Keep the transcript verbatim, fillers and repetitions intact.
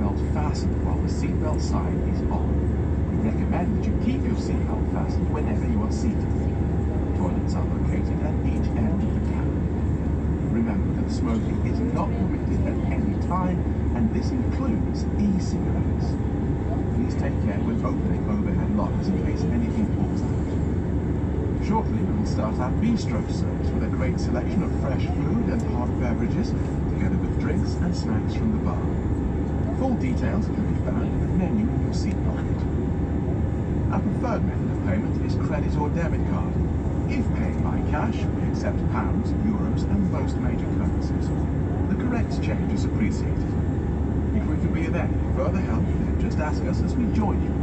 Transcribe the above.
seatbelt fastened while the seatbelt sign is on. We recommend that you keep your seatbelt fastened whenever you are seated. Toilets are located at each end of the cabin. Remember that smoking is not permitted at any time, and this includes e-cigarettes. Please take care when opening overhead lockers in case anything falls out. Shortly, we will start our bistro service with a great selection of fresh food and hot beverages, together with drinks and snacks from the bar. Full details can be found in the menu in your seat pocket. Our preferred method of payment is credit or debit card. If paying by cash, we accept pounds, euros, and most major currencies. The correct change is appreciated. If we can be of any further help, then just ask us as we join you